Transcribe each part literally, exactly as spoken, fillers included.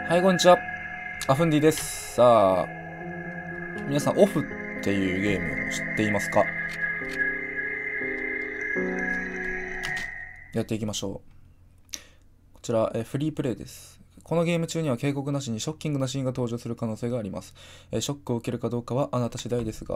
はい、こんにちは。アフンディです。さあ、皆さん、オフっていうゲームを知っていますか？やっていきましょう。こちら、えフリープレイです。このゲーム中には警告なしにショッキングなシーンが登場する可能性があります。えショックを受けるかどうかはあなた次第ですが、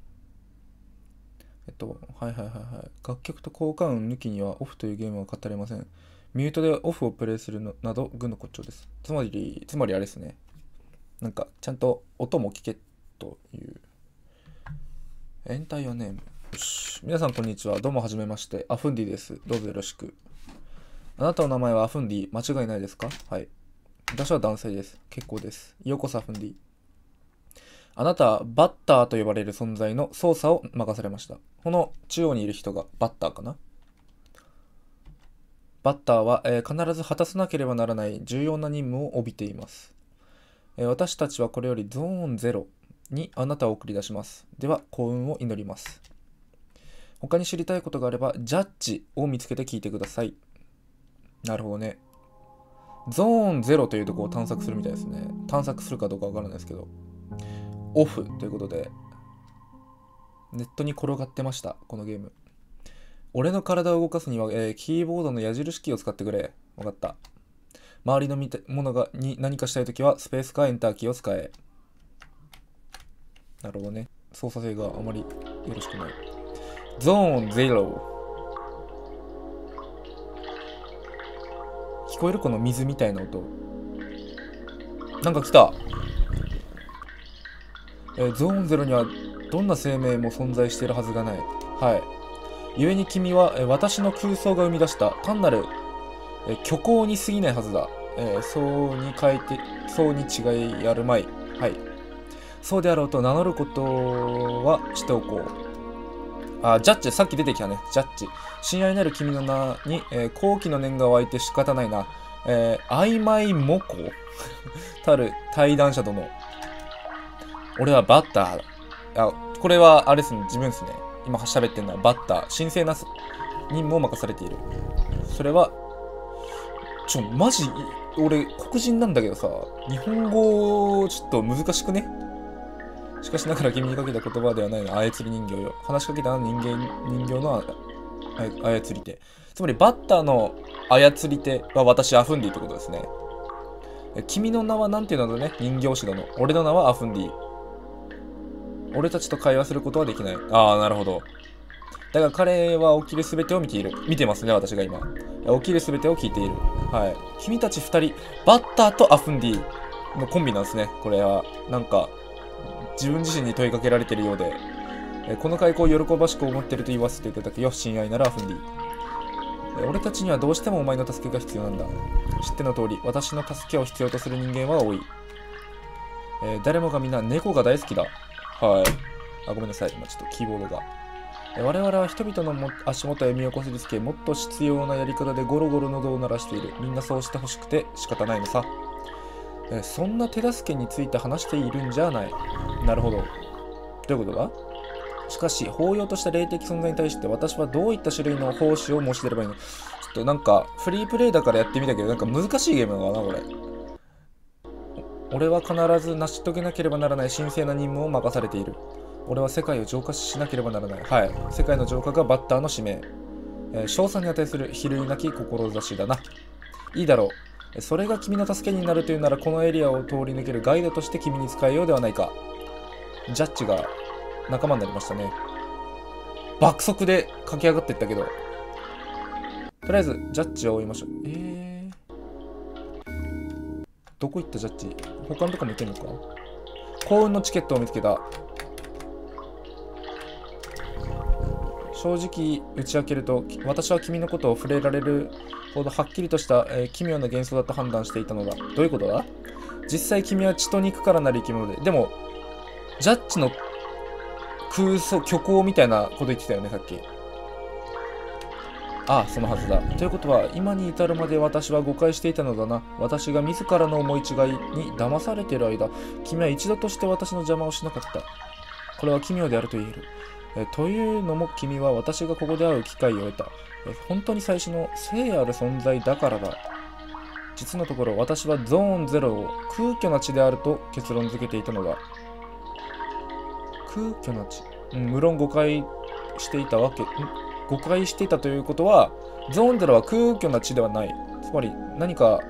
えっと、はいはいはいはい。楽曲と効果音抜きにはオフというゲームは語れません。ミュートでオフをプレイするのなど、軍の骨頂です。つまり、つまりあれですね。なんか、ちゃんと音も聞けという。エンタイアネーム。よし。皆さんこんにちは。どうもはじめまして。アフンディです。どうぞよろしく。あなたの名前はアフンディ。間違いないですか？はい。私は男性です。結構です。ようこそアフンディ。あなたはバッターと呼ばれる存在の操作を任されました。この中央にいる人がバッターかな？バッターは、えー必ず果たさなければならない重要な任務を帯びています。えー私たちはこれよりゾーンゼロにあなたを送り出します。では、幸運を祈ります。他に知りたいことがあれば、ジャッジを見つけて聞いてください。なるほどね。ゾーンゼロというところを探索するみたいですね。探索するかどうかわからないですけど。オフということで、ネットに転がってました、このゲーム。俺の体を動かすには、えーキーボードの矢印キーを使ってくれ。わかった。周りの見たものがに何かしたいときは、スペースかエンターキーを使え。なるほどね。操作性があまりよろしくない。ゾーンゼロ。聞こえるこの水みたいな音。なんか来た。えーゾーンゼロにはどんな生命も存在しているはずがない。はい。故に君は、えー私の空想が生み出した単なる、えー虚構に過ぎないはずだ。えーそうに書いて、そうに違いあるまい。はい。そうであろうと名乗ることはしておこう。あ、ジャッジ、さっき出てきたね。ジャッジ。親愛なる君の名に、えー好奇の念が湧いて仕方ないな。えー、曖昧模倣たる対談者殿。俺はバッターだ。あ、これはあれですね、自分ですね。今喋ってるのはバッター。神聖な任務を任されている。それは、ちょ、マジ、俺、黒人なんだけどさ、日本語、ちょっと難しくね？しかしながら君にかけた言葉ではないの。操り人形よ。話しかけた人間、人形のあ操り手。つまり、バッターの操り手は私、アフンディってことですね。君の名は何ていうのだね？人形師殿。俺の名はアフンディ。俺たちと会話することはできない。ああ、なるほど。だが彼は起きるすべてを見ている。見てますね、私が今。起きるすべてを聞いている。はい。君たち二人、バッターとアフンディのコンビなんですね。これは、なんか、自分自身に問いかけられているようで、この開口を喜ばしく思っていると言わせていただくよ、親愛ならアフンディ。俺たちにはどうしてもお前の助けが必要なんだ。知っての通り、私の助けを必要とする人間は多い。えー、誰もがみんな猫が大好きだ。はい。あ、ごめんなさい。今ちょっとキーボードが。我々は人々のも足元へ身をこすりつけ、もっと必要なやり方でゴロゴロ喉を鳴らしている。みんなそうしてほしくて仕方ないのさ。えそんな手助けについて話しているんじゃない。なるほど。どういうことだ？しかし、包容とした霊的存在に対して私はどういった種類の奉仕を申し出ればいいの？ちょっとなんか、フリープレイだからやってみたけど、なんか難しいゲームなのかな、これ。俺は必ず成し遂げなければならない神聖な任務を任されている。俺は世界を浄化しなければならない。はい。世界の浄化がバッターの使命。えー、賞賛に値する比類なき志だな。いいだろう。それが君の助けになるというなら、このエリアを通り抜けるガイドとして君に使えようではないか。ジャッジが仲間になりましたね。爆速で駆け上がっていったけど。とりあえず、ジャッジを追いましょう。えー。どこ行ったジャッジ？他のとこも行けんのか？幸運のチケットを見つけた。正直打ち明けると、私は君のことを触れられるほどはっきりとした、えー、奇妙な幻想だと判断していたのだ。どういうことだ？実際君は血と肉からなる生き物で。でも、ジャッジの空想、虚構みたいなこと言ってたよね、さっき。ああ、そのはずだ。ということは、今に至るまで私は誤解していたのだな。私が自らの思い違いに騙されている間、君は一度として私の邪魔をしなかった。これは奇妙であると言える。えというのも君は私がここで会う機会を得た。え本当に最初の聖ある存在だからだ。 実のところ私はゾーンゼロを空虚な地であると結論付けていたのだ。空虚な地、うん、無論誤解していたわけ、ん誤解していたということは、ゾーンゼロは空虚な地ではない。つまり何か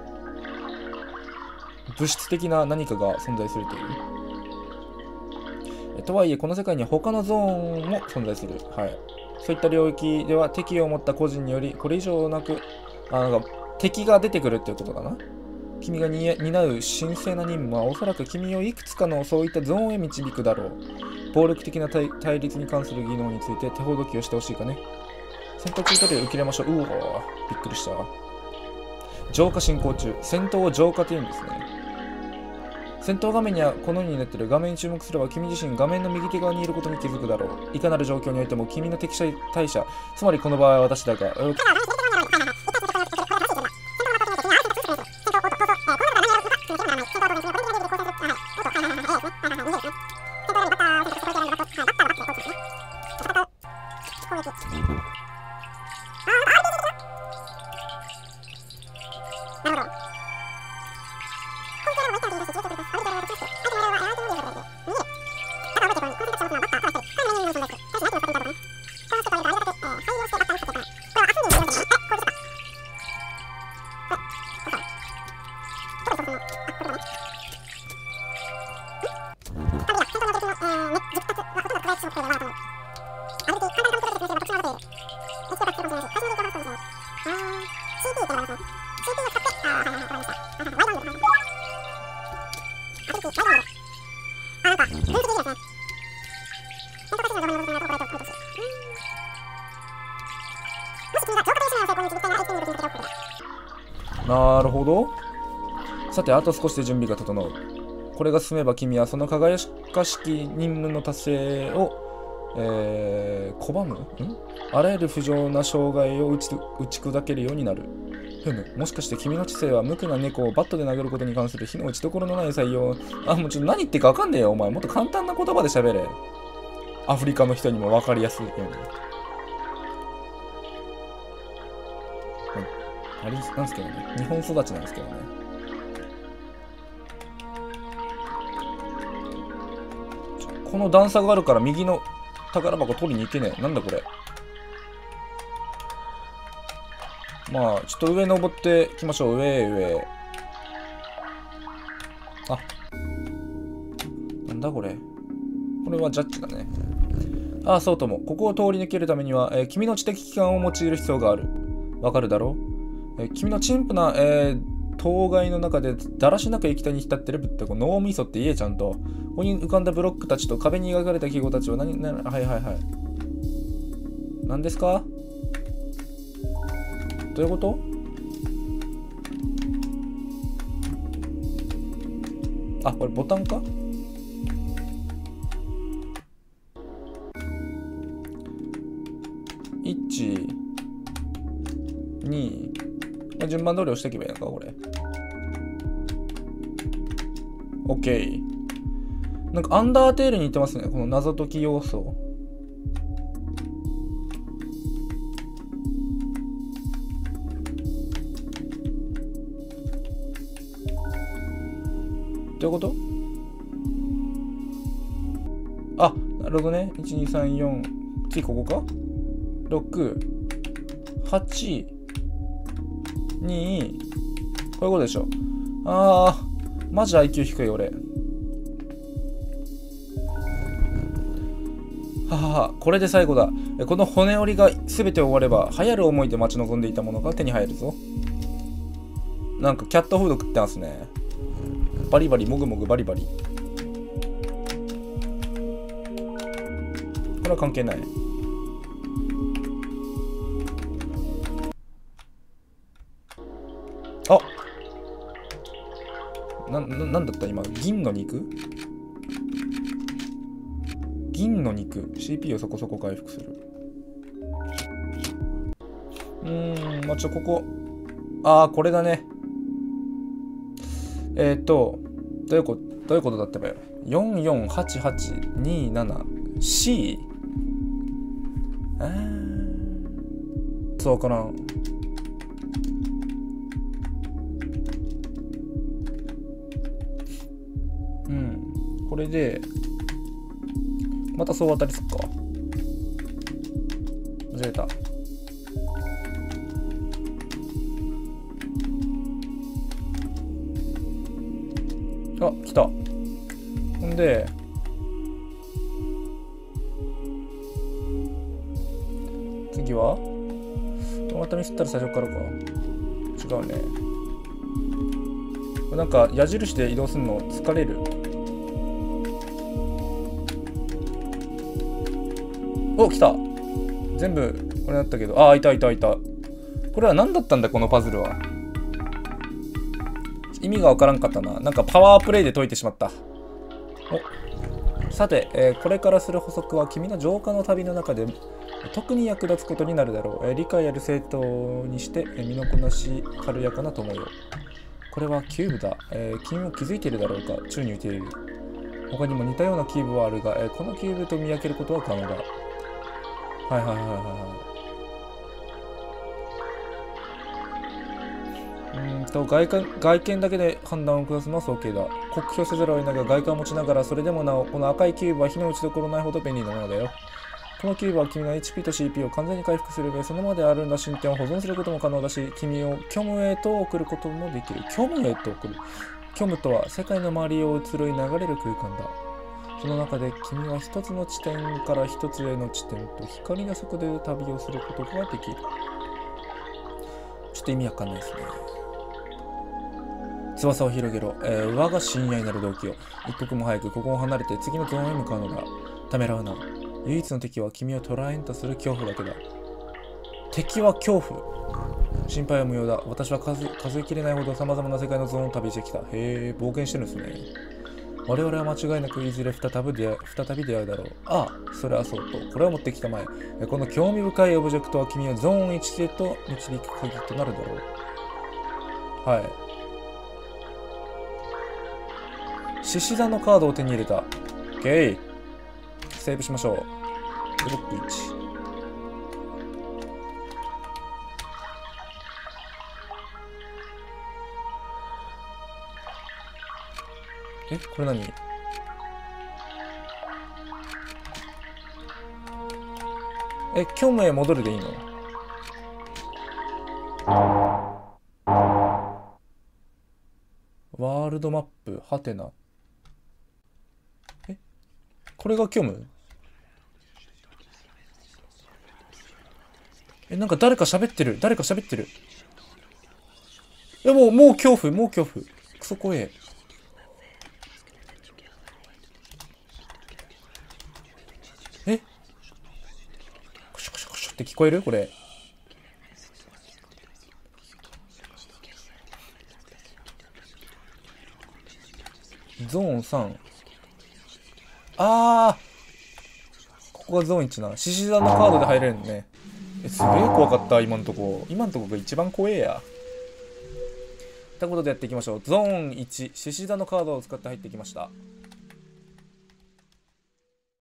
物質的な何かが存在するという。とはいえこの世界には他のゾーンも存在する。はい。そういった領域では敵を持った個人によりこれ以上なく、あ、なんか敵が出てくるっていうことかな。君が担う神聖な任務はおそらく君をいくつかのそういったゾーンへ導くだろう。暴力的な 対, 対立に関する技能について手ほどきをしてほしいかね。戦闘中途で受け入れましょう。うおー、びっくりした。浄化進行中。戦闘を浄化というんですね。戦闘画面にはこのようになっている。画面に注目すれば君自身画面の右手側にいることに気づくだろう。いかなる状況においても君の敵対者、つまりこの場合は私だが、なるほど。さて、あと少しで準備が整う。これが進めば君はその輝かしき任務の達成を、えー、拒むんあらゆる不浄な障害を打ち、打ち砕けるようになる。ふむ、もしかして君の知性は無垢な猫をバットで殴ることに関する火の打ちどころのない採用。あ、もうちょっと何言ってるか分かんねえよ、お前。もっと簡単な言葉で喋れ。アフリカの人にも分かりやすいように。あれなんですけどね。日本育ちなんですけどね。この段差があるから右の宝箱取りに行けねえ。なんだこれ。まあ、ちょっと上登ってきましょう。上へ上へ。あ。なんだこれ。これはジャッジだね。ああ、そうとも。ここを通り抜けるためには、えー、君の知的器官を用いる必要がある。わかるだろう、えー、君の陳腐な、えー、当該の中でだらしなく液体に浸ってるぶってこ脳みそって言えちゃんと。ここに浮かんだブロックたちと壁に描かれた記号たちは何、何、はいはいはい。何ですか？どういうこと？あ、これボタンか？いち、に、順番通り押していけばいいのか、これ。OK。なんかアンダーテールに似てますね、この謎解き要素。どういうこと？あ、なるほどね。いち、に、さん、よん。次ここか？ろく、はち、に、こういうことでしょ。あー、マジ アイキュー 低い俺。ははは、これで最後だ。この骨折りが全て終われば、流行る思いで待ち望んでいたものが手に入るぞ。なんかキャットフード食ってますね。バリバリ、もぐもぐバリバリ。これは関係ない。あ、な、な、なんだった今、銀の肉？銀の肉。シーピーユー をそこそこ回復する。うーん、まあ、ちょ、ここ。ああ、これだね。えっと、どういうこと、どういうことだったばよ。よんよんはちはちになな C？ あー。そうかな。 うん。これで、また総当たりすっか。間違えた。あ、来た。ほんで、次はまたミスったら最初からか。違うね。これなんか矢印で移動するの疲れる。お、来た。全部これだったけど、ああ、いたいたいた。これは何だったんだこのパズルは。意味がわからんかったな。なんかパワープレイで解いてしまった。お、さて、えー、これからする補足は君の浄化の旅の中で特に役立つことになるだろう。えー、理解ある生徒にして、えー、身のこなし軽やかな友よ。これはキューブだ。えー、君も気づいているだろうか。宙に浮いている。他にも似たようなキューブはあるが、えー、このキューブと見分けることは可能だ。はいはいはいはいはい。うーんと外観外見だけで判断を下すのは早計だ。酷評せざるを得ないが外観を持ちながら、それでもなおこの赤いキューブは火の打ちどころないほど便利なものだよ。このキューブは君の エイチピー と シーピー を完全に回復する上、そのままであるんだ進展を保存することも可能だし、君を虚無へと送ることもできる。虚無へと送る。虚無とは世界の周りを移ろい流れる空間だ。その中で君は一つの地点から一つへの地点と光の速度で旅をすることができる。ちょっと意味わかんないですね。翼を広げろ、えー、我が親愛なる動機を一刻も早くここを離れて次のゾーンへ向かうのだ。ためらうな。唯一の敵は君を捕らえんとする恐怖だけだ。敵は恐怖。心配は無用だ。私は 数, 数えきれないほど様々な世界のゾーンを旅してきた。へえ、冒険してるんですね。我々は間違いなくいずれ再び出会う、再び出会うだろう。ああ、それはそうと。これを持ってきたまえ。この興味深いオブジェクトは君をゾーンいちへと導く鍵となるだろう。はい。獅子座のカードを手に入れた。オッケー。セーブしましょう。ブロックいち。え、これ何？え、虚無へ戻るでいいの？ワールドマップ、ハテナ。え、これが虚無？え、なんか誰か喋ってる。誰か喋ってる。え、もう、もう恐怖、もう恐怖。クソ怖え。え？クシュクシュクシュって聞こえる？これ。ゾーンさん。あー、ここがゾーンいちな。獅子座のカードで入れるのね。え、すげえ怖かった、今んとこ。今んとこが一番怖えや。ということでやっていきましょう。ゾーンいち、獅子座のカードを使って入ってきました。